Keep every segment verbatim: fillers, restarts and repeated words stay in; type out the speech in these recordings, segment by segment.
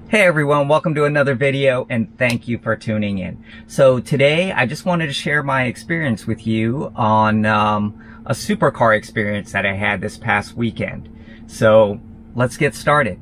Hey everyone, welcome to another video and thank you for tuning in. So today I just wanted to share my experience with you on um, a supercar experience that I had this past weekend. So let's get started.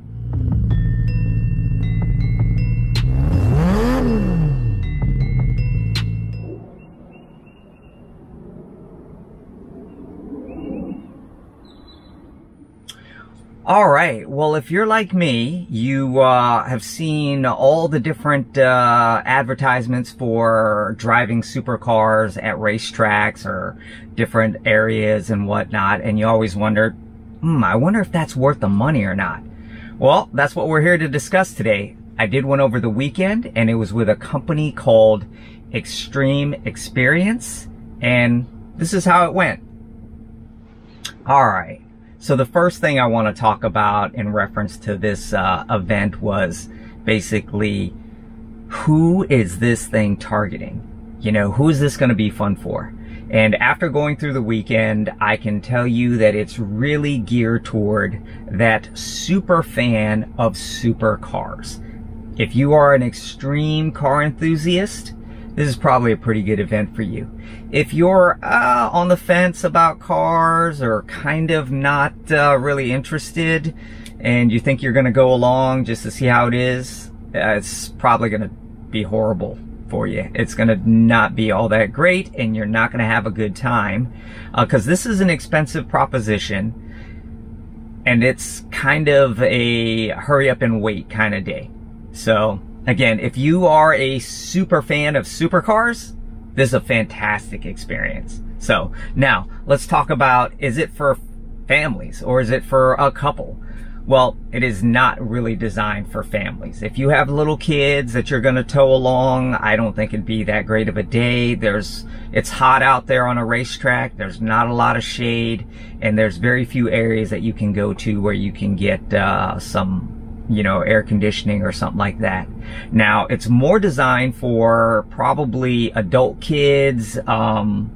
All right. Well, if you're like me, you uh, have seen all the different uh, advertisements for driving supercars at racetracks or different areas and whatnot, and you always wonder, hmm, I wonder if that's worth the money or not. Well, that's what we're here to discuss today. I did one over the weekend, and it was with a company called Extreme Experience, and this is how it went. All right. So the first thing I want to talk about in reference to this uh, event was basically, who is this thing targeting? You know, who is this going to be fun for? And after going through the weekend, I can tell you that it's really geared toward that super fan of supercars. If you are an extreme car enthusiast, this is probably a pretty good event for you. If you're uh, on the fence about cars or kind of not uh, really interested and you think you're going to go along just to see how it is, uh, it's probably going to be horrible for you. It's going to not be all that great and you're not going to have a good time because uh, this is an expensive proposition and it's kind of a hurry up and wait kind of day. So again, if you are a super fan of supercars, this is a fantastic experience. So now let's talk about, is it for families or is it for a couple? Well, it is not really designed for families. If you have little kids that you're going to tow along, I don't think it'd be that great of a day. There's, it's hot out there on a racetrack. There's not a lot of shade and there's very few areas that you can go to where you can get uh, some you know, air conditioning or something like that. Now, it's more designed for probably adult kids, um,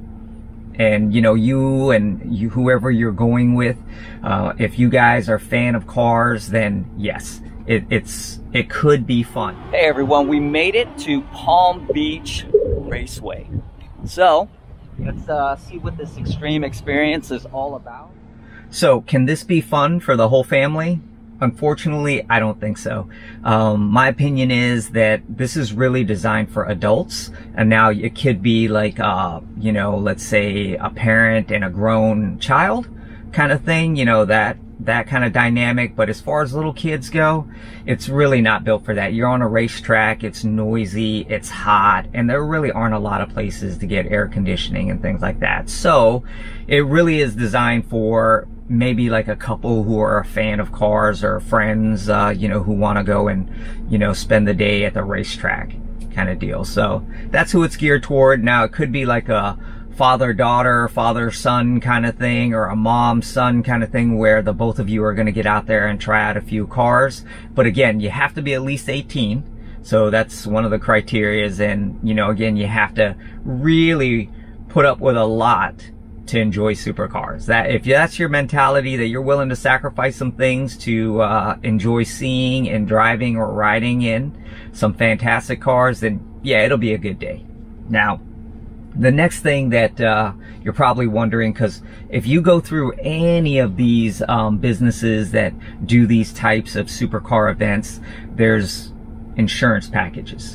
and, you know, you and you, whoever you're going with. Uh, if you guys are a fan of cars, then yes, it, it's, it could be fun. Hey everyone, we made it to Palm Beach Raceway. So, let's uh, see what this extreme experience is all about. So, can this be fun for the whole family? Unfortunately, I don't think so. Um, my opinion is that this is really designed for adults. And now it could be like, uh, you know, let's say a parent and a grown child kind of thing, you know, that, that kind of dynamic. But as far as little kids go, it's really not built for that. You're on a racetrack, it's noisy, it's hot, and there really aren't a lot of places to get air conditioning and things like that. So it really is designed for maybe like a couple who are a fan of cars or friends, uh, you know, who want to go and, you know, spend the day at the racetrack kind of deal. So that's who it's geared toward. Now it could be like a father-daughter, father-son kind of thing, or a mom-son kind of thing where the both of you are going to get out there and try out a few cars. But again, you have to be at least eighteen. So that's one of the criterias. And, you know, again, you have to really put up with a lot to enjoy supercars. That if that's your mentality, that you're willing to sacrifice some things to uh, enjoy seeing and driving or riding in some fantastic cars, then yeah, it'll be a good day. Now, the next thing that uh, you're probably wondering, because if you go through any of these um, businesses that do these types of supercar events, there's insurance packages.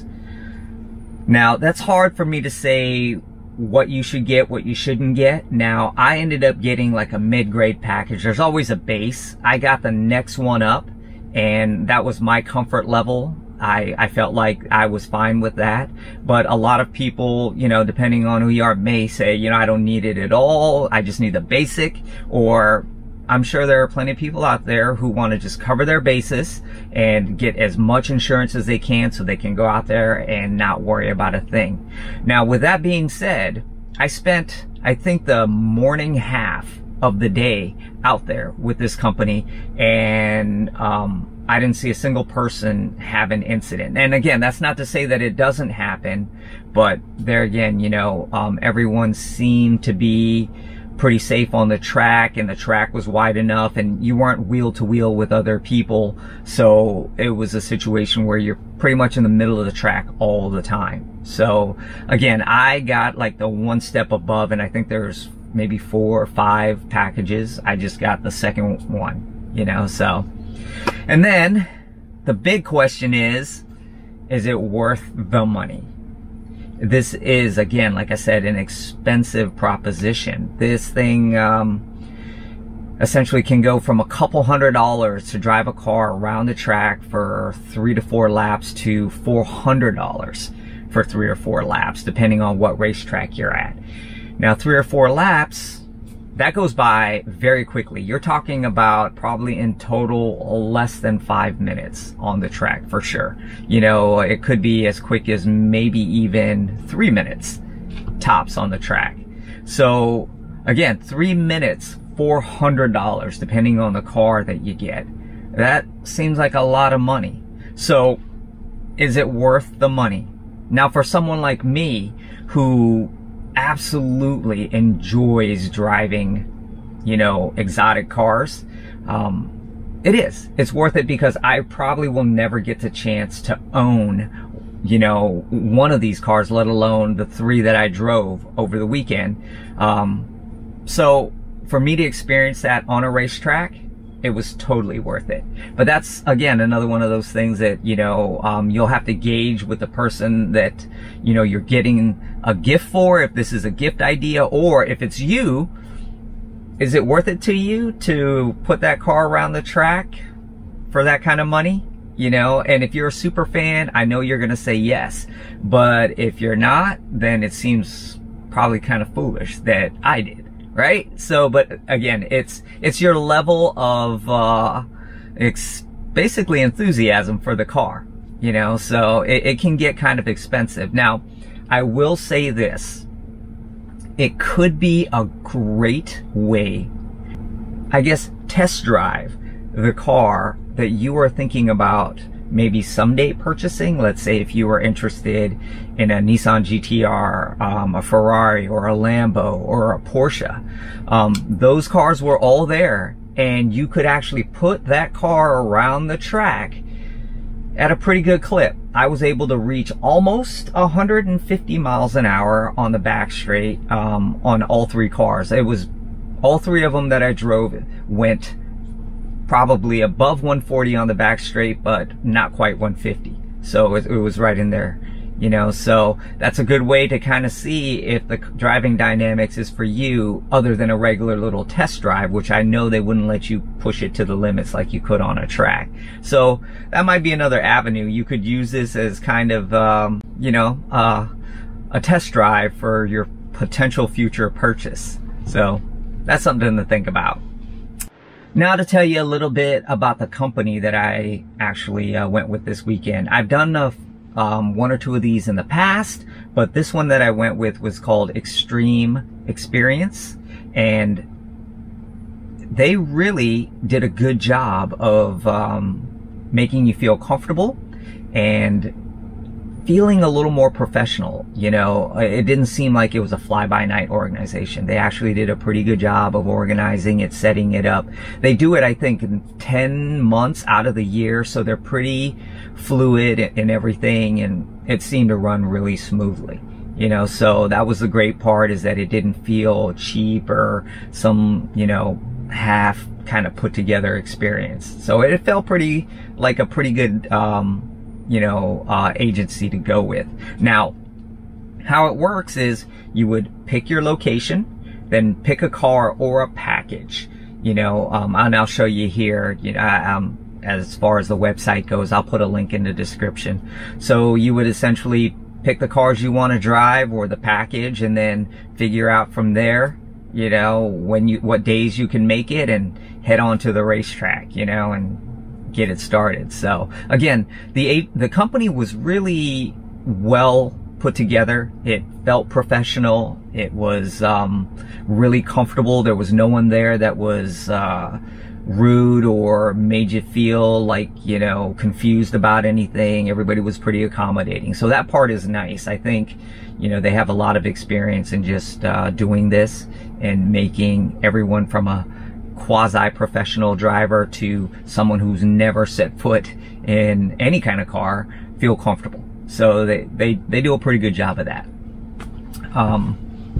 Now, that's hard for me to say what you should get, what you shouldn't get. Now, I ended up getting like a mid-grade package. There's always a base. I got the next one up, and that was my comfort level. I, I felt like I was fine with that. But a lot of people, you know, depending on who you are, may say, you know, I don't need it at all. I just need the basic. Or I'm sure there are plenty of people out there who want to just cover their bases and get as much insurance as they can so they can go out there and not worry about a thing. Now, with that being said, I spent, I think, the morning half of the day out there with this company, and um, I didn't see a single person have an incident. And again, that's not to say that it doesn't happen, but there again, you know, um, everyone seemed to be pretty safe on the track, and the track was wide enough, and you weren't wheel to wheel with other people. So it was a situation where you're pretty much in the middle of the track all the time. So again, I got like the one step above, and I think there's maybe four or five packages. I just got the second one, you know, so. And then the big question is, is it worth the money? This is, again, like I said, an expensive proposition. This thing um, essentially can go from a couple hundred dollars to drive a car around the track for three to four laps to four hundred dollars for three or four laps, depending on what racetrack you're at. Now, three or four laps, that goes by very quickly. You're talking about probably in total less than five minutes on the track for sure. You know, it could be as quick as maybe even three minutes tops on the track. So again, three minutes, four hundred dollars, depending on the car that you get. That seems like a lot of money. So is it worth the money? Now, for someone like me who absolutely enjoys driving, you know, exotic cars, um, it is. It's worth it because I probably will never get the chance to own, you know, one of these cars, let alone the three that I drove over the weekend. Um, so for me to experience that on a racetrack, it was totally worth it. But that's, again, another one of those things that, you know, um, you'll have to gauge with the person that, you know, you're getting a gift for, if this is a gift idea, or if it's you, is it worth it to you to put that car around the track for that kind of money? You know, and if you're a super fan, I know you're going to say yes. But if you're not, then it seems probably kind of foolish that I did. Right? So, but again, it's, it's your level of, uh, it's basically enthusiasm for the car, you know, so it, it can get kind of expensive. Now, I will say this, it could be a great way, I guess, test drive the car that you are thinking about maybe someday purchasing. Let's say if you were interested in a Nissan G T R, um, a Ferrari, or a Lambo, or a Porsche. Um, those cars were all there, and you could actually put that car around the track at a pretty good clip. I was able to reach almost one hundred fifty miles an hour on the back straight um, on all three cars. It was all three of them that I drove went probably above one forty on the back straight, but not quite one fifty. So it, it was right in there, you know, so that's a good way to kind of see if the driving dynamics is for you, other than a regular little test drive, which I know they wouldn't let you push it to the limits like you could on a track. So that might be another avenue. You could use this as kind of, um, you know, uh, a test drive for your potential future purchase. So that's something to think about. Now to tell you a little bit about the company that I actually uh, went with this weekend. I've done a, um, one or two of these in the past, but this one that I went with was called Extreme Experience, and they really did a good job of um, making you feel comfortable and feeling a little more professional. You know, it didn't seem like it was a fly-by-night organization. They actually did a pretty good job of organizing it, setting it up. They do it, I think, in ten months out of the year, so they're pretty fluid in everything, and it seemed to run really smoothly. You know, so that was the great part, is that it didn't feel cheap or some, you know, half kind of put together experience. So it felt pretty like a pretty good um you know, uh, agency to go with. Now, how it works is you would pick your location, then pick a car or a package, you know, um, and I'll show you here, you know, um, as far as the website goes. I'll put a link in the description. So you would essentially pick the cars you want to drive or the package, and then figure out from there, you know, when you, what days you can make it, and head on to the racetrack, you know, and get it started. So again, the the company was really well put together. It felt professional. It was um, really comfortable. There was no one there that was uh, rude or made you feel like, you know, confused about anything. Everybody was pretty accommodating. So that part is nice. I think, you know, they have a lot of experience in just uh, doing this and making everyone from a quasi-professional driver to someone who's never set foot in any kind of car feel comfortable. So they, they, they do a pretty good job of that. Um,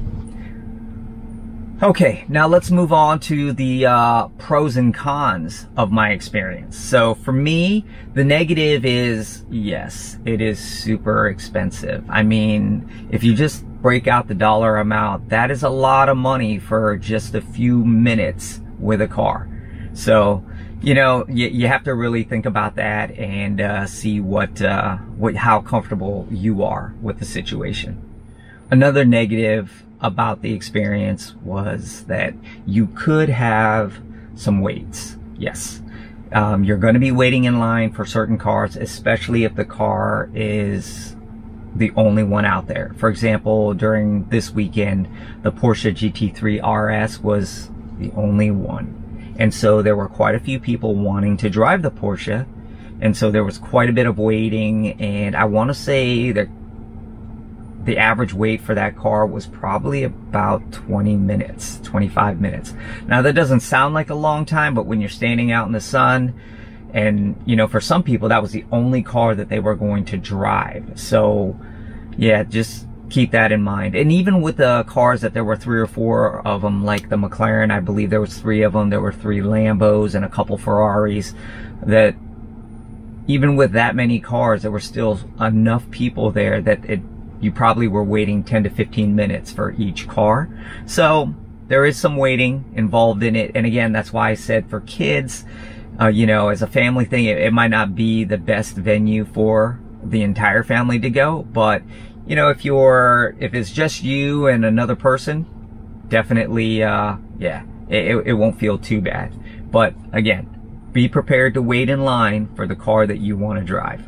Okay, now let's move on to the uh, pros and cons of my experience. So for me, the negative is, yes, it is super expensive. I mean, if you just break out the dollar amount, that is a lot of money for just a few minutes with a car. So, you know, you, you have to really think about that and uh, see what, uh, what, how comfortable you are with the situation. Another negative about the experience was that you could have some waits. Yes. Um, you're going to be waiting in line for certain cars, especially if the car is the only one out there. For example, during this weekend, the Porsche G T three R S was the only one. And so there were quite a few people wanting to drive the Porsche. And so there was quite a bit of waiting. And I want to say that the average wait for that car was probably about twenty minutes, twenty-five minutes. Now that doesn't sound like a long time, but when you're standing out in the sun, and you know, for some people that was the only car that they were going to drive. So yeah, just keep that in mind. And even with the cars that there were three or four of them, like the McLaren, I believe there was three of them, there were three Lambos and a couple Ferraris, that even with that many cars, there were still enough people there that it you probably were waiting ten to fifteen minutes for each car. So there is some waiting involved in it. And again, that's why I said for kids, uh, you know, as a family thing, it, it might not be the best venue for the entire family to go. But, you know, if you're, if it's just you and another person, definitely, uh, yeah, it, it won't feel too bad. But again, be prepared to wait in line for the car that you want to drive.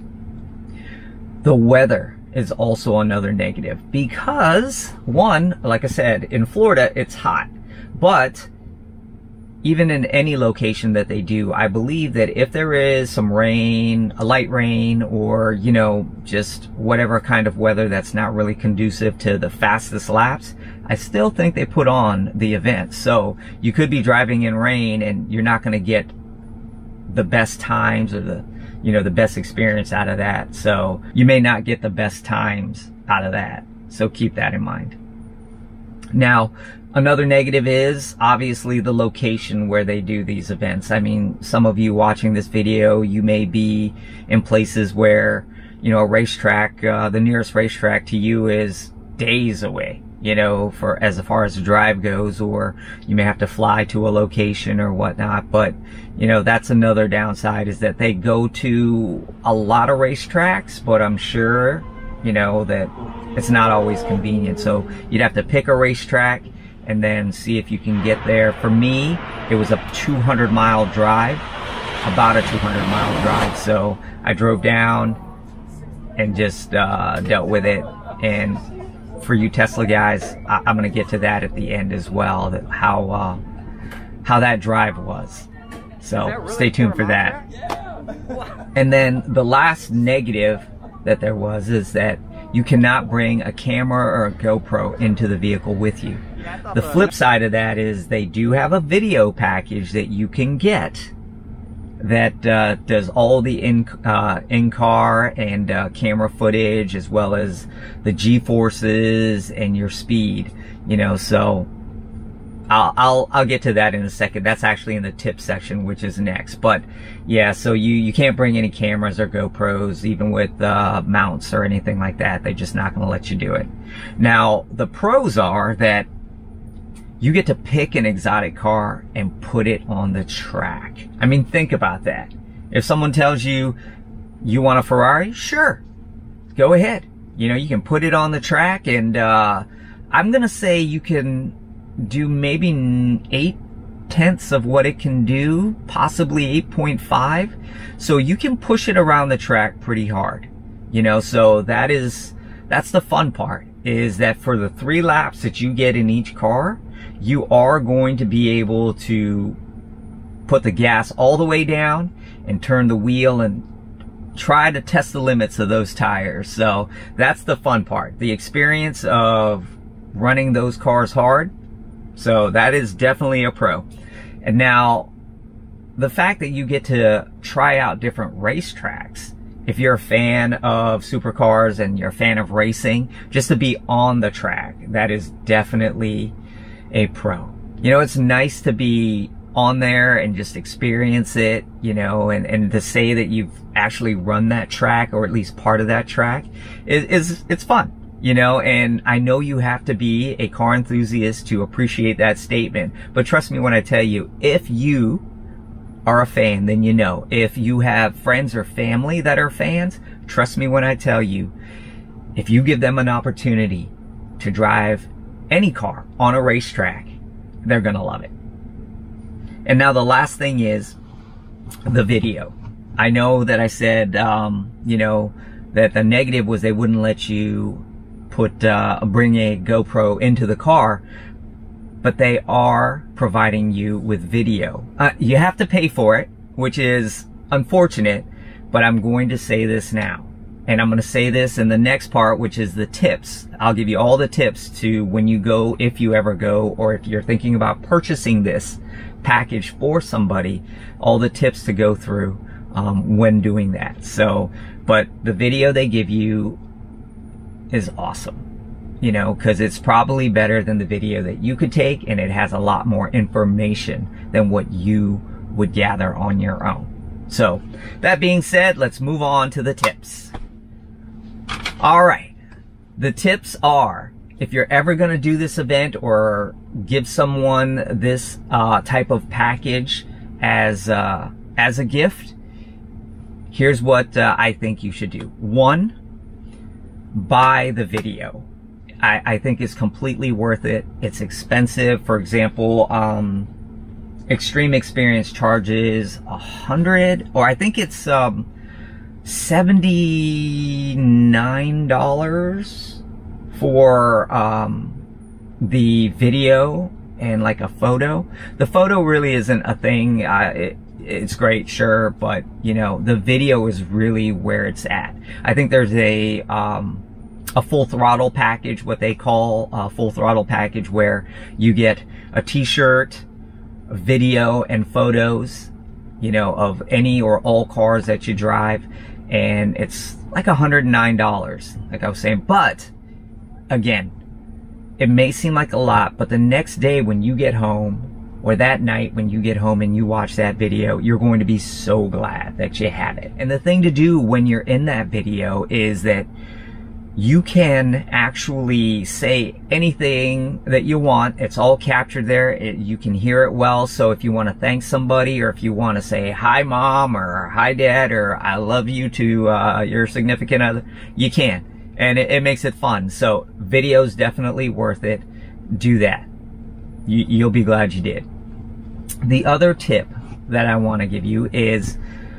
The weather is also another negative because, one, like I said, in Florida, it's hot. But even in any location that they do, I believe that if there is some rain, a light rain, or, you know, just whatever kind of weather that's not really conducive to the fastest laps, I still think they put on the event. So you could be driving in rain and you're not going to get the best times or the you know, the best experience out of that. So you may not get the best times out of that. So keep that in mind. Now, another negative is obviously the location where they do these events. I mean, some of you watching this video, you may be in places where, you know, a racetrack, uh, the nearest racetrack to you is days away, you know, for as far as the drive goes, or you may have to fly to a location or whatnot. But, you know, that's another downside, is that they go to a lot of racetracks, but I'm sure, you know, that it's not always convenient. So you'd have to pick a racetrack and then see if you can get there. For me, it was a two hundred mile drive, about a two hundred mile drive. So I drove down and just uh, dealt with it. And for you Tesla guys, I I'm going to get to that at the end as well, that how uh, how that drive was. So really stay tuned for that. And then the last negative that there was is that you cannot bring a camera or a GoPro into the vehicle with you. The flip side of that is they do have a video package that you can get that uh, does all the in uh, in-car and uh, camera footage, as well as the G-forces and your speed. You know, so I'll, I'll I'll get to that in a second. That's actually in the tip section, which is next. But yeah, so you you can't bring any cameras or GoPros, even with uh, mounts or anything like that. They're just not going to let you do it. Now, the pros are that you get to pick an exotic car and put it on the track. I mean, think about that. If someone tells you you want a Ferrari, sure, go ahead. You know, you can put it on the track, and uh, I'm gonna say you can do maybe eight tenths of what it can do, possibly eight point five. So you can push it around the track pretty hard. You know, so that is, that's the fun part, is that for the three laps that you get in each car, you are going to be able to put the gas all the way down and turn the wheel and try to test the limits of those tires. So that's the fun part, the experience of running those cars hard. So that is definitely a pro. And now the fact that you get to try out different racetracks, if you're a fan of supercars and you're a fan of racing, just to be on the track, that is definitely a pro. You know, it's nice to be on there and just experience it, you know, and, and to say that you've actually run that track, or at least part of that track, is, is it's fun, you know, and I know you have to be a car enthusiast to appreciate that statement, but trust me when I tell you, if you are a fan, then you know. If you have friends or family that are fans, trust me when I tell you, if you give them an opportunity to drive any car on a racetrack, they're gonna love it. And now the last thing is the video. I know that I said, um, you know, that the negative was they wouldn't let you put, uh, bring a GoPro into the car, but they are providing you with video. Uh, you have to pay for it, which is unfortunate, but I'm going to say this now. And I'm going to say this in the next part, which is the tips. I'll give you all the tips to when you go, if you ever go, or if you're thinking about purchasing this package for somebody, all the tips to go through um, when doing that. So, but the video they give you is awesome, you know, because it's probably better than the video that you could take, and it has a lot more information than what you would gather on your own. So, that being said, let's move on to the tips. All right, the tips are, if you're ever going to do this event or give someone this uh, type of package as uh, as a gift, here's what uh, I think you should do. One, buy the video. I, I think it's completely worth it. It's expensive. For example, um, Extreme Experience charges a hundred, or I think it's um, seventy-nine dollars for um, the video and like a photo. The photo really isn't a thing. Uh, it, it's great, sure, but you know, the video is really where it's at. I think there's a um, a full throttle package, what they call a full throttle package, where you get a t-shirt, video, and photos, you know, of any or all cars that you drive, and it's like a hundred and nine dollars, like I was saying. But again, it may seem like a lot, but the next day when you get home, or that night when you get home and you watch that video, you're going to be so glad that you had it. And the thing to do when you're in that video is that you can actually say anything that you want. It's all captured there. It, you can hear it well. So if you want to thank somebody, or if you want to say hi mom, or hi dad, or I love you to uh, your significant other, you can. And it, it makes it fun. So video's definitely worth it. Do that. You, you'll be glad you did. The other tip that I want to give you is,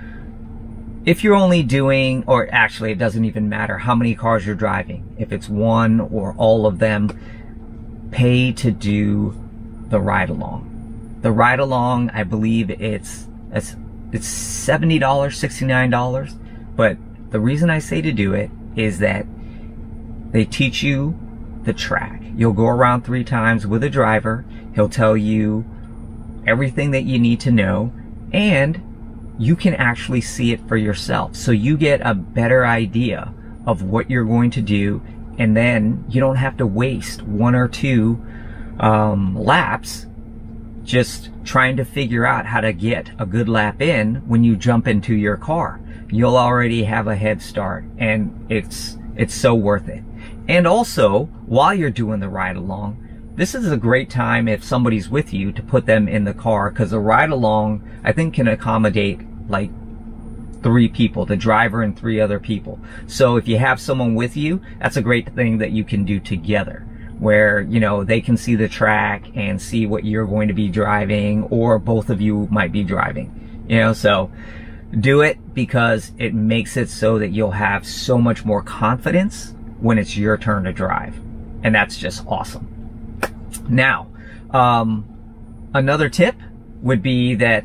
if you're only doing, or actually it doesn't even matter how many cars you're driving, if it's one or all of them, pay to do the ride along. The ride along, I believe it's it's, it's seventy dollars, sixty-nine dollars, but the reason I say to do it is that they teach you the track. You'll go around three times with a driver. He'll tell you everything that you need to know, and you can actually see it for yourself. So you get a better idea of what you're going to do, and then you don't have to waste one or two um, laps just trying to figure out how to get a good lap in when you jump into your car. You'll already have a head start, and it's it's so worth it. And also, while you're doing the ride along, this is a great time, if somebody's with you, to put them in the car, because a ride along, I think, can accommodate like three people, the driver and three other people. So if you have someone with you, that's a great thing that you can do together, where, you know, they can see the track and see what you're going to be driving, or both of you might be driving, you know. So do it, because it makes it so that you'll have so much more confidence when it's your turn to drive, and that's just awesome. Now, um, another tip would be that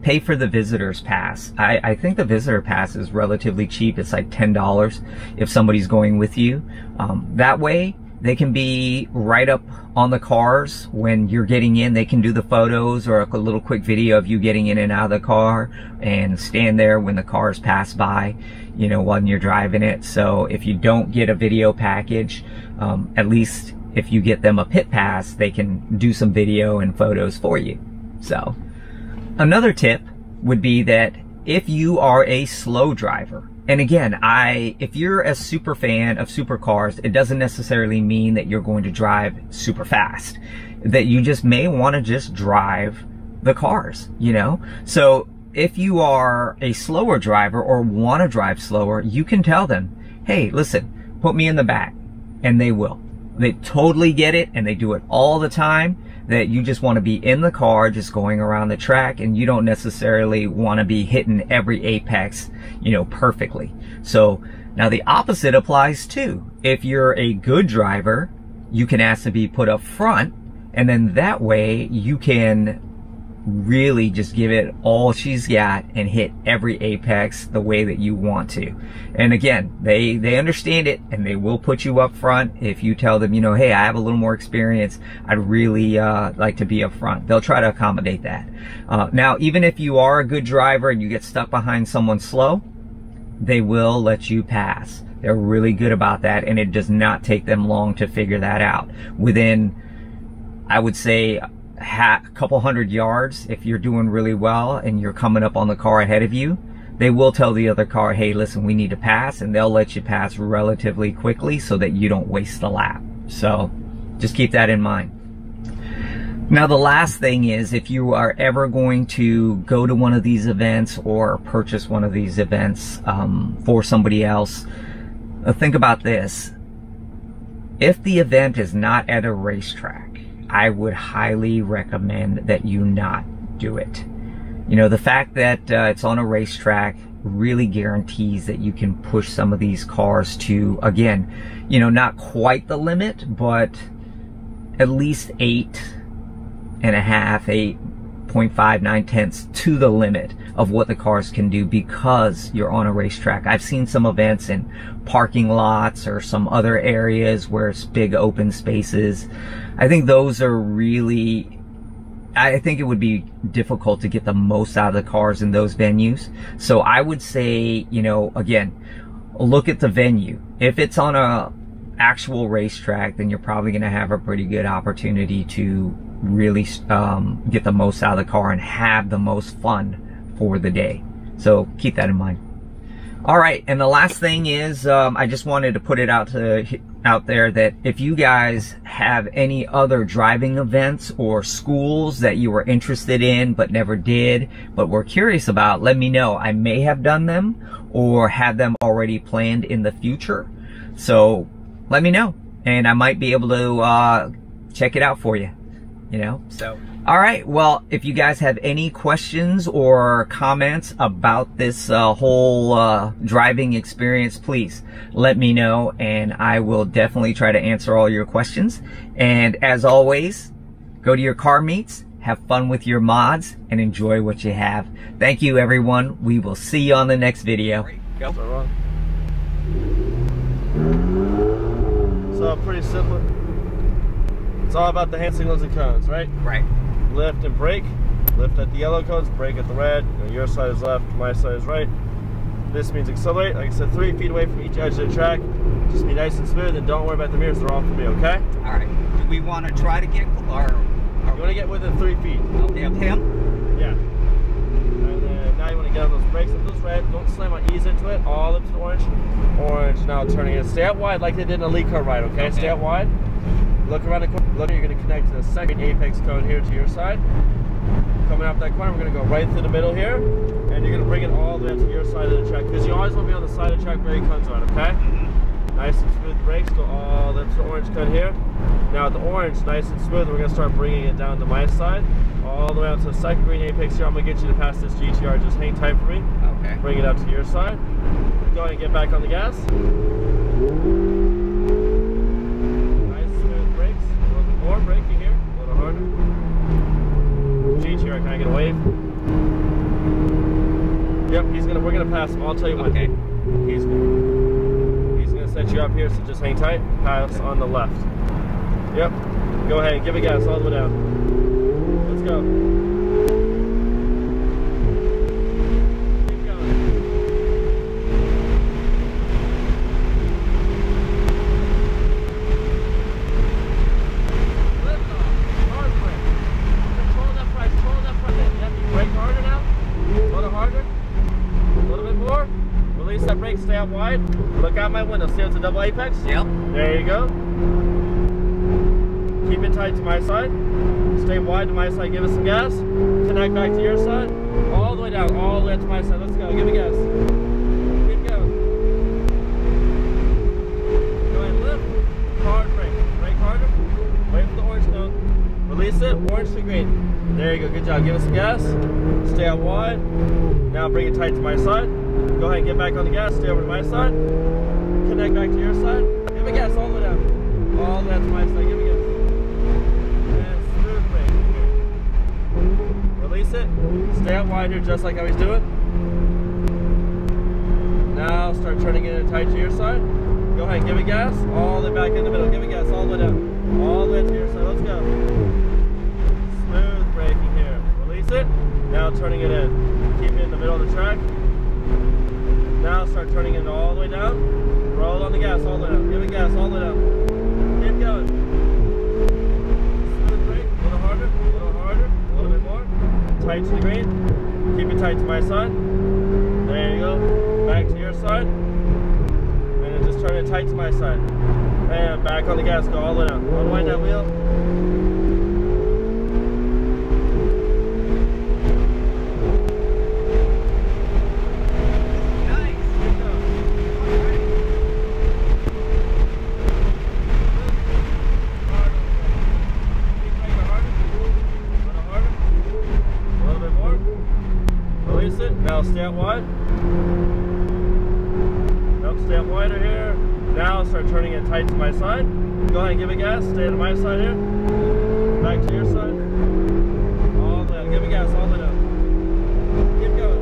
pay for the visitor's pass. I, I think the visitor pass is relatively cheap. It's like ten dollars if somebody's going with you. Um, that way, they can be right up on the cars when you're getting in. They can do the photos or a little quick video of you getting in and out of the car and stand there when the cars pass by, you know, when you're driving it. So if you don't get a video package, um, at least if you get them a pit pass, they can do some video and photos for you. So another tip would be that if you are a slow driver, and again, I, if you're a super fan of supercars, it doesn't necessarily mean that you're going to drive super fast. That you just may want to just drive the cars, you know? So if you are a slower driver or want to drive slower, you can tell them, hey, listen, put me in the back. And they will. They totally get it, and they do it all the time. That you just want to be in the car, just going around the track, and you don't necessarily want to be hitting every apex, you know, perfectly. So now the opposite applies too. If you're a good driver, you can ask to be put up front, and then that way you can really just give it all she's got and hit every apex the way that you want to. And again, they they understand it, and they will put you up front if you tell them, you know, hey, I have a little more experience, I'd really uh, like to be up front. They'll try to accommodate that. Uh, now, even if you are a good driver and you get stuck behind someone slow, they will let you pass. They're really good about that, and it does not take them long to figure that out. Within, I would say, a couple hundred yards, if you're doing really well and you're coming up on the car ahead of you, they will tell the other car, hey, listen, we need to pass, and they'll let you pass relatively quickly so that you don't waste the lap. So just keep that in mind. Now, the last thing is, if you are ever going to go to one of these events or purchase one of these events um, for somebody else, uh, think about this. If the event is not at a racetrack, I would highly recommend that you not do it. You know, the fact that uh, it's on a racetrack really guarantees that you can push some of these cars to, again, you know, not quite the limit, but at least eight and a half, eight point five, nine tenths to the limit of what the cars can do because you're on a racetrack. I've seen some events in parking lots or some other areas where it's big open spaces. I think those are really, I think it would be difficult to get the most out of the cars in those venues. So I would say, you know, again, look at the venue. If it's on a actual racetrack, then you're probably going to have a pretty good opportunity to really um, get the most out of the car and have the most fun for the day. So keep that in mind. All right, and the last thing is, um, I just wanted to put it out to out there that if you guys have any other driving events or schools that you were interested in but never did, but were curious about, let me know. I may have done them or have them already planned in the future. So let me know, and I might be able to uh, check it out for you. You know, so. All right, well, if you guys have any questions or comments about this uh, whole uh, driving experience, please let me know, and I will definitely try to answer all your questions. And as always, go to your car meets, have fun with your mods, and enjoy what you have. Thank you, everyone. We will see you on the next video. Go. So pretty simple. It's all about the hand signals and cones, right? Right. Lift and brake. Lift at the yellow cones, brake at the red. You know, your side is left, my side is right. This means accelerate. Like I said, three feet away from each edge of the track. Just be nice and smooth, and don't worry about the mirrors. They're all for me, okay? All right. Do we want to try to get, or? You want to get within three feet. Okay, of him? Yeah. And then now you want to get on those brakes. If those red, don't slam on ease into it. All up to the orange. Orange. Now turning it. Stay out wide like they did in a lead car ride, okay? okay? Stay out wide. Look around the corner. Look, you're going to connect to the second apex cone here to your side. Coming out that corner, we're going to go right through the middle here, and you're going to bring it all the way up to your side of the track, because you always want to be on the side of the track where your cones are, okay? Mm-hmm. Nice and smooth brakes, go all the way up to the orange cut here. Now at the orange, nice and smooth, we're going to start bringing it down to my side, all the way out to the second green apex here. I'm going to get you to pass this G T R, just hang tight for me. Okay. Bring it up to your side. Go ahead and get back on the gas. More braking here, a little harder. G T R, can I get a wave? Yep, he's gonna. We're gonna pass him. I'll tell you when. Okay. He's gonna. He's gonna set you up here, so just hang tight. Pass on the left. Yep. Go ahead and give it gas all the way down. Let's go. Keep going. Lift off. Hard brake. Control that price. Control that front end. Yep. You brake harder now. A little harder. A little bit more. Release that brake. Stay out wide. Look out my window. See it's a double apex? Yep. There you go. Keep it tight to my side. Stay wide to my side. Give it some gas. Connect back to your side. All the way down. All the way to my side. Let's go. Give it gas. Keep going. Go ahead and lift. Hard brake. Brake harder. Wait for the orange note. Release it. Orange to green. There you go. Good job. Give it some gas. Stay out wide. Now bring it tight to my side. Go ahead and get back on the gas. Stay over to my side. Connect back to your side. Give it gas all the way down. All the way to my side. Give it gas. Release it. Stay out wide here just like how he's doing. Now start turning it tight to your side. Go ahead and give it gas. All the way back in the middle. Give it gas all the way down. All the way to your side. Let's go. Smooth braking here. Release it. Now turning it in. Keep it in the middle of the track. Now start turning it all the way down. Roll on the gas all the way down. Give it gas all the way down. Keep going. Tight to the green. Keep it tight to my side. There you go. Back to your side. And then just turn it tight to my side. And back on the gas. Go all the way down. Unwind that wheel. Nice. Keep going. Harder. Keep making it harder. A little harder. A little bit more. Release it. Now stay out wide. Nope, stay out wider here. Now start turning it tight to my side. Go ahead and give it gas. Stay to my side here. Back to your side. All the way down. Give it gas all the way down. Keep going.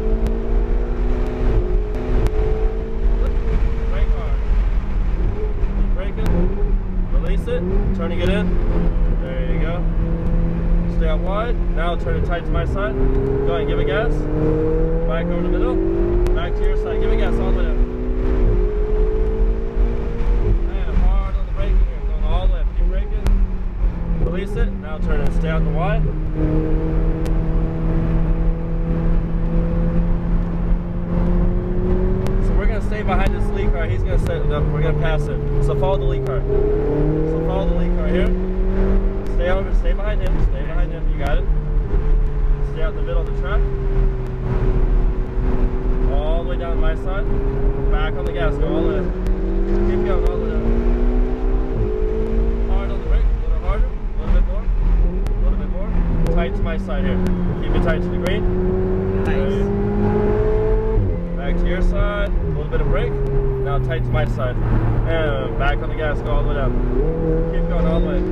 Brake hard. Keep braking. Release it. Turning it in. There you go. Stay out wide. Now turn it tight to my side. Go ahead and give it gas. Back over the middle. Back to your side. Give it gas all the way down. And hard on the braking here. Going all the way up. Keep braking. Release it. Now turn it. Stay out in the wide. So we're going to stay behind this lead car. He's going to set it up. We're going to pass it. So follow the lead car. So follow the lead car here. Stay over, stay behind him, stay behind him, you got it. Stay out in the middle of the track. All the way down to my side. Back on the gas, go all the way down. Keep going all the way down. Hard on the brake, a little harder, a little bit more, a little bit more. Tight to my side here. Keep it tight to the green. Nice. Back to your side, a little bit of brake. Now tight to my side. And back on the gas, go all the way down. Keep going all the way.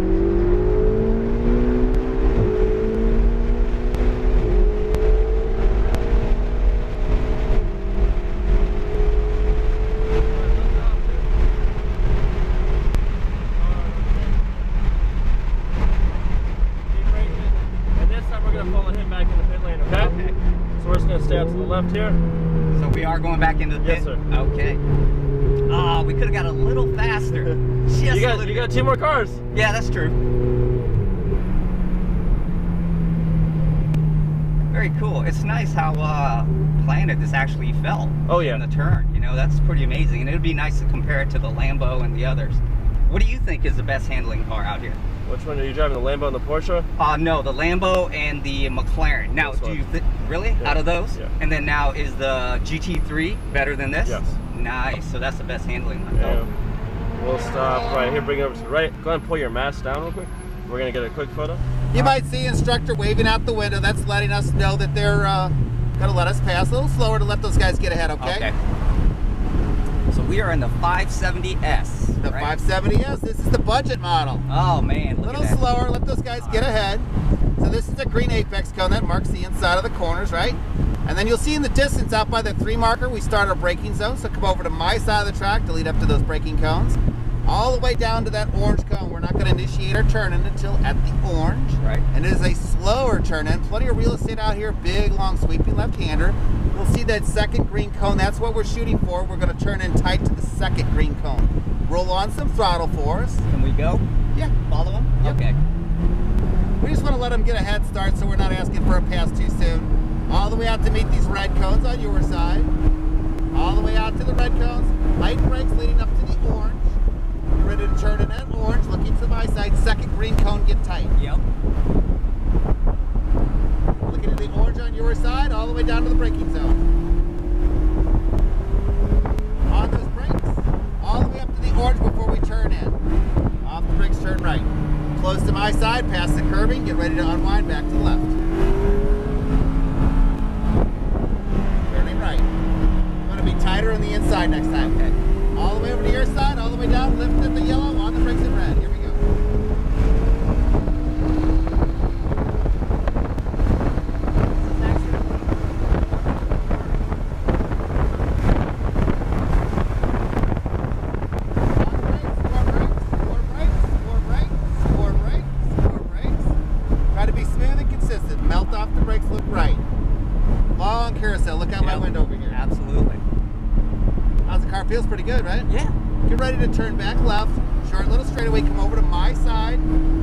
Stay out to the left here. So we are going back into the pit? Yes, sir. Okay. Oh, we could have got a little faster. Just you a got little you got bit. two more cars. Yeah, that's true. Very cool. It's nice how uh, planted this actually felt. Oh yeah. In the turn. You know, that's pretty amazing. And it'd be nice to compare it to the Lambo and the others. What do you think is the best handling car out here? Which one are you driving? The Lambo and the Porsche? Uh, no, the Lambo and the McLaren. Now, This do one. you th really Yeah. out of those? Yeah. And then now is the G T three better than this? Yes. Nice. So that's the best handling. Yeah. We'll stop right here. Bring it over to the right. Go ahead and pull your mask down real quick. We're gonna get a quick photo. You might see instructor waving out the window. That's letting us know that they're uh, gonna let us pass. A little slower to let those guys get ahead. Okay. Okay. So we are in the five seventy S. The right? five seventy S. This is the budget model. Oh man, A look little at that. slower. Let those guys get ahead. So this is the green apex cone that marks the inside of the corners, right? And And then you'll see in the distance out by the three marker, we start our braking zone. So come over to my side of the track to lead up to those braking cones. All the way down to that orange cone. We're not going to initiate our turn-in until at the orange. Right. And it is a slower turn-in. Plenty of real estate out here. Big, long, sweeping left-hander. We'll see that second green cone. That's what we're shooting for. We're going to turn in tight to the second green cone. Roll on some throttle for us. Can we go? Yeah. Follow them. Yep. Okay. We just want to let them get a head start so we're not asking for a pass too soon. All the way out to meet these red cones on your side. All the way out to the red cones. Light brakes leading up to the orange. You're ready to turn in that orange. Looking to my side. Second green cone, get tight. Yep. Looking at the orange on your side. All the way down to the braking zone. On those brakes. All the way up to the orange before we turn in. Off the brakes, turn right. Close to my side, past the curbing, get ready to unwind back to the left. Turning right. I'm going to be tighter on the inside next time. Okay. All the way over to your side, all the way down, lift at the yellow, on the brakes in red. Here we go. Carousel. Look out yep. my window over here. Absolutely. How's the car? Feels pretty good, right? Yeah. Get ready to turn back left. Short little straightaway. Come over to my side.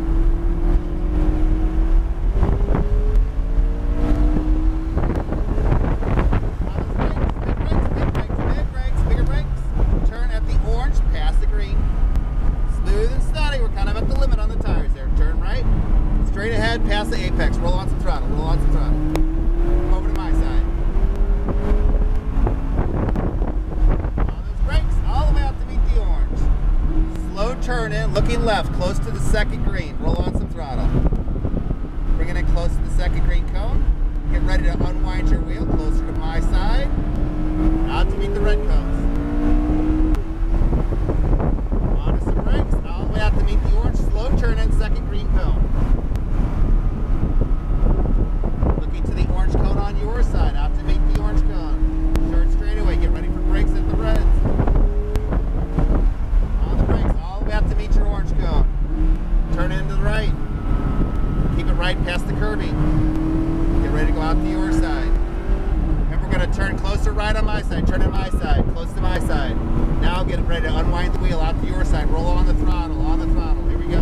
Big brakes, big brakes, big brakes, bigger brakes. Turn at the orange, past the green. Smooth and steady. We're kind of at the limit on the tires there. Turn right. Straight ahead, past the apex. Roll on some throttle. Roll on some throttle. Over to my side. On those brakes, all the way out to meet the orange. Slow turn in, looking left, close to the second green. Roll on some throttle. Bring it in close to the second green cone. Get ready to unwind your wheel, closer to my side. Out to meet the red cones. On to some brakes, all the way out to meet the orange. Slow turn in, second green cone. On your side, out to meet the orange cone. Short straightaway, get ready for brakes at the reds. On the brakes, all the way out to meet your orange cone. Turn into the right. Keep it right past the curbing. Get ready to go out to your side. And we're going to turn closer right on my side. Turn to my side, close to my side. Now get ready to unwind the wheel out to your side. Roll on the throttle, on the throttle. Here we go.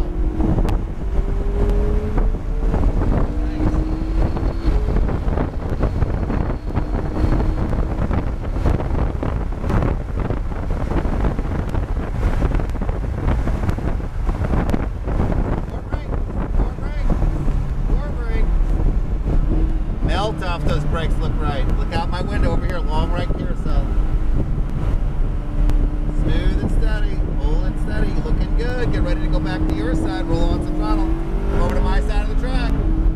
Off those brakes, look right. Look out my window over here, long right carousel. Smooth and steady, hold it steady, looking good. Get ready to go back to your side, roll on some throttle. Over to my side of the track.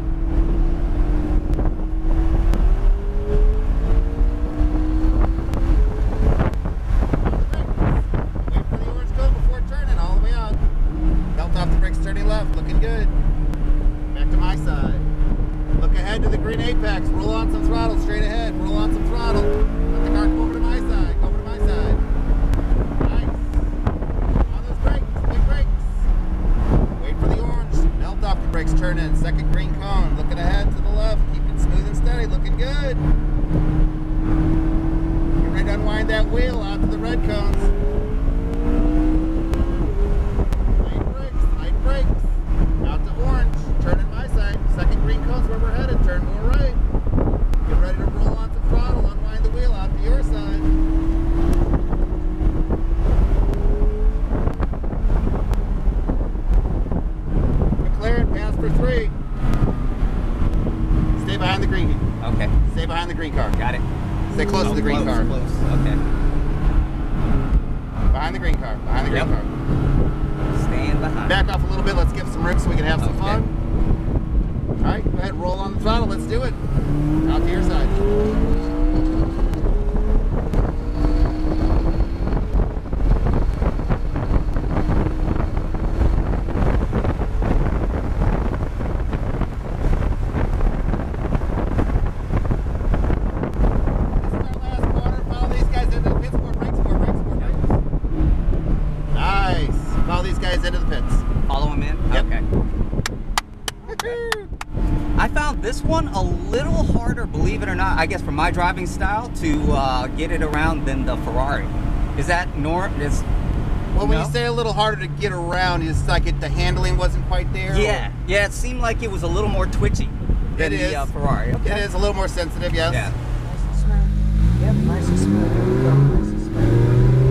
Wait for the orange cone before turning, all the way out. Belt off the brakes, turning left, looking good. Back to my side. Look ahead to the green apex. Roll on some throttle straight ahead. Roll on some throttle. Let the car come over to my side. Come over to my side. Nice. On those brakes. Big brakes. Wait for the orange. Melt off the brakes. Turn in. Second green cone. Looking ahead to the left. Keep it smooth and steady. Looking good. Get ready to unwind that wheel out to the red cones. Light brakes. Light brakes. Out to orange. Turn in my side. Second green cone's where we're headed. Turn more right. Get ready to roll onto throttle. Unwind the wheel out to your side. McLaren, pass for three. Stay behind the green. Okay. Stay behind the green car. Got it. Stay close oh, to the green close, car. Close. Okay. Behind the green car. Behind the green yep. car. Stand behind. Back off a little bit. Let's give some rips so we can have some okay. fun. All right, go ahead, roll on the throttle. Let's do it. Out to your side. guys into the pits. Follow him in? Yep. Okay. I found this one a little harder, believe it or not, I guess for my driving style, to uh, get it around than the Ferrari. Is that norm? Is Well, when no? you say a little harder to get around, it's like it, the handling wasn't quite there? Yeah, yeah, it seemed like it was a little more twitchy than It the is. uh, Ferrari. Or, Okay. it is a little more sensitive, yes. Yeah. Nice and smooth. Yep, nice and smooth. Here we go. Nice and smooth.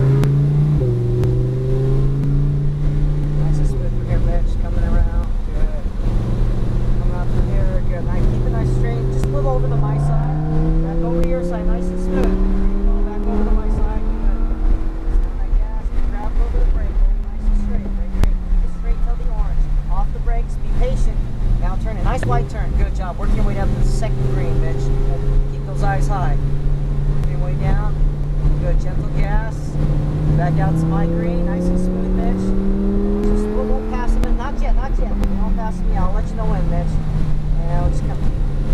Nice and smooth through here, Mitch. Coming around. Good. Coming up through here. Good. Now keep it nice straight. Just a little over to my side. Back over to your side. Nice and smooth. Go back over to my side. Good. Slow that gas. Grab over the brake. Nice and straight. Brake, brake. Keep it straight till the orange. Off the brakes. Be patient. Now turn it. Nice wide turn. Good job. Working your way down to the second green, Mitch. Keep those eyes high. Working your way down. Good. Gentle gas. Back out to my green. Nice and smooth, Mitch. Just we won't pass him in. Not yet. Not yet. You won't pass me. I'll let you know when, Mitch. And we'll just come.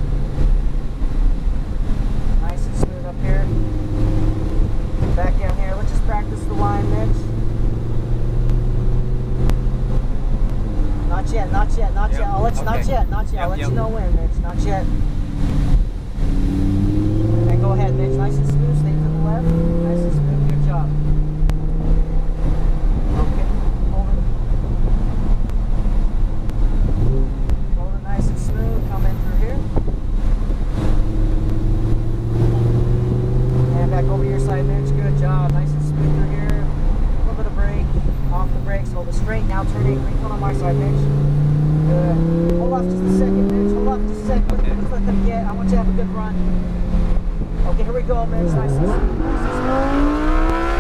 Nice and smooth up here. Back down here. Let's just practice the line, Mitch. Not yet, not yet, not Yep. yet. I'll let you, not Okay. yet, not yet. I'll Yep, let yep. you know when, Mitch. Not yet. And go ahead, Mitch. Nice and smooth. Stay to the left. Nice and smooth. Good job. Okay. Hold it. Hold it nice and smooth. Come in through here. And back over your side, Mitch. Good job. Nice and smooth through here. A little bit of brake. Off the brakes. Hold it straight. Now turn it. Green cone on my side, Mitch. Good. Hold off just a second, Mitch. Hold off just a second. Okay. Let's let them get. I want you to have a good run. Okay, here we go, Mitch. Nice and smooth. Nice and smooth.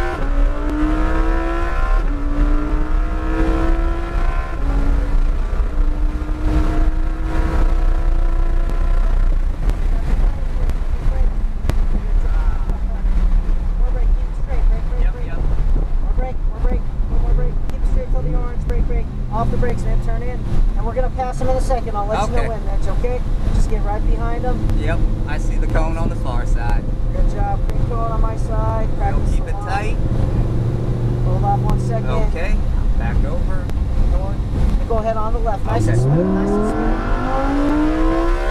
More brake. Keep it straight. Brake, brake, Yep, brake. yep. More brake, more brake, one more brake. Keep it straight till the orange. Brake, brake. Off the brakes, man. Turn in. And we're going to pass him in a second. I'll let you Okay. know when, Mitch, okay? Just get right behind him. Yep, I see the cone on the far side. Good job. Green cone on my side. We'll Practice keep the it line. tight. Hold off one second. Okay, back over. Go, on. Go ahead on the left. Nice Okay. and smooth. Nice and smooth.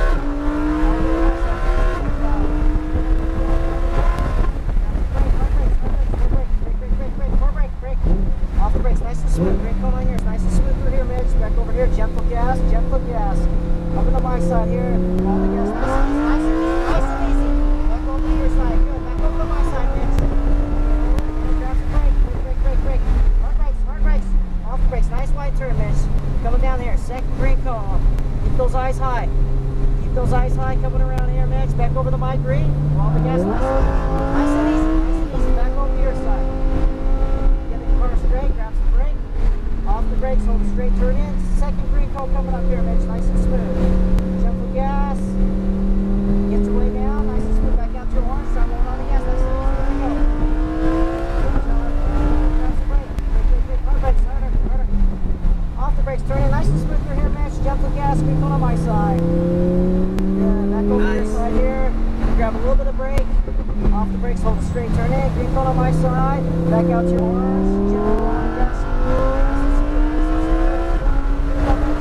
Off the brakes, nice and smooth. Green cone on here, nice and smooth through here, Mitch. Back over here, gentle gas, gentle gas. Up to my side here, all the gas, nice and easy, nice and easy, nice and easy. Back over to your side, good. Back over to my side, Mitch. Grab some brake, brake, brake, brake, brake. Hard brakes, hard brakes. Off the brakes, nice wide turn, Mitch. Coming down here, second green cone. Keep those eyes high. Keep those eyes high coming around here, Mitch. Back over to my green. All the gas, nice and easy, nice and easy, nice and easy. Back over to your side. Get the car straight, grab some brake. Off the brakes, hold it straight, turn in. Second green cone coming up here, Mitch, nice and smooth. Gentle gas. Get your way down, nice and smooth. Back out to your orange, start rolling on the gas, nice and easy. There we go. Good job. Grab some brake. Brake, brake, brake. Hard brakes, harder, harder. Off the brakes, turn in, nice and smooth through here, Mitch. Gentle gas, green cone on my side. Good, back over to your Nice. side here. Grab a little bit of brake. Off the brakes, hold it straight, turn in. Green cone on my side. Back out to your orange. Gentle line, gas. Nice and smooth, nice and smooth. Here we go, Mitch.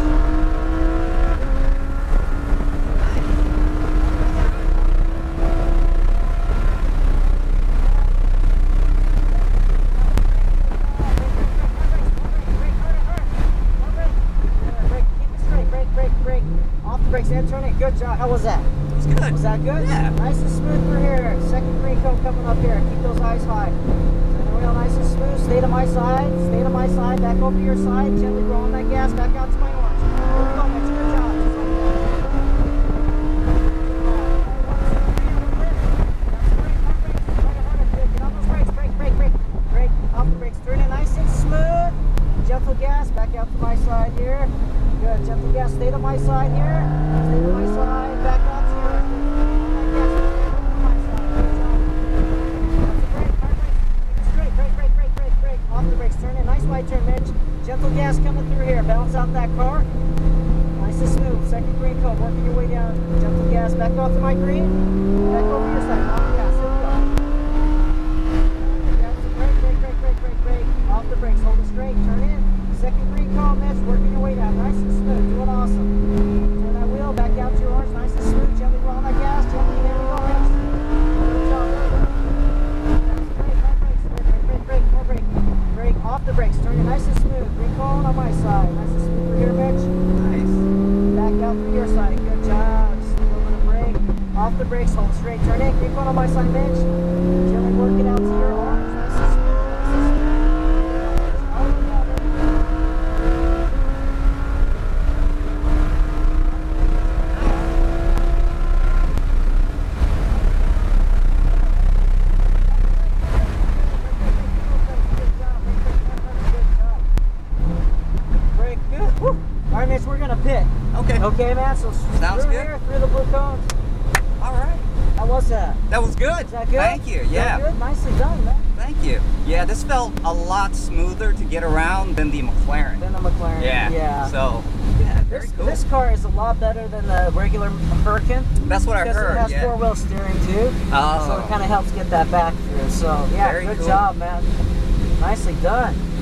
Off the brakes and turn it. Good job. How was that? It was good. Was that good? Yeah. Nice and smooth through here. Second green cone coming up here. Keep those eyes high. Turn the wheel nice and smooth. Stay to my side. Stay to my side. Back over to your side. Gently rolling that gas. Back out to my orange. Here we go, Mitch. Good job. Just like that. Get on those brakes. Brake, brake, brake. Brake. Off the brakes. Turn it nice and smooth. Gentle gas. Back out to my side here. Good. Gentle gas. Stay to my side here. Stay to my side. Back out to your gas. To my side. Good job. That's a brake. Hard brakes. Keep it straight. Brake, brake, brake, brake, brake. Off the brakes. Turn in. Nice wide turn, Mitch. Gentle gas coming through here. Balance out that car. Nice and smooth. Second green cone. Working your way down. Gentle gas. Back off to my green. Back over your side. Off the gas. Here we go. Grab some brake, brake, brake, brake, brake, brake. Off the brakes. Hold it straight. Turn in. Second green off the brakes. Turn it nice and smooth. Green cone on my side. Nice and smooth through here, Mitch. Nice. Back out through your side. Good job. Just a little bit of brake. Off the brakes. Hold straight. Turn in. Green cone on my side, Mitch. Gently work it out to your arms. Nice and smooth. Nice and smooth. All together. All right, Mitch, we're gonna pit. Okay. Okay, man. So Sounds through good. here, through the blue cones. All right. How was that? That was good. Is that good? Thank you. Is Yeah. that good? Nicely done, man. Thank you. Yeah, this felt a lot smoother to get around than the McLaren. Then the McLaren. Yeah. Yeah. So, yeah, very This, cool. this car is a lot better than the regular Hurricane. That's what I Because heard. it has Yeah. four-wheel steering too. Oh. So it kind of helps get that back through. So yeah, Very good cool. job, man. Nicely done.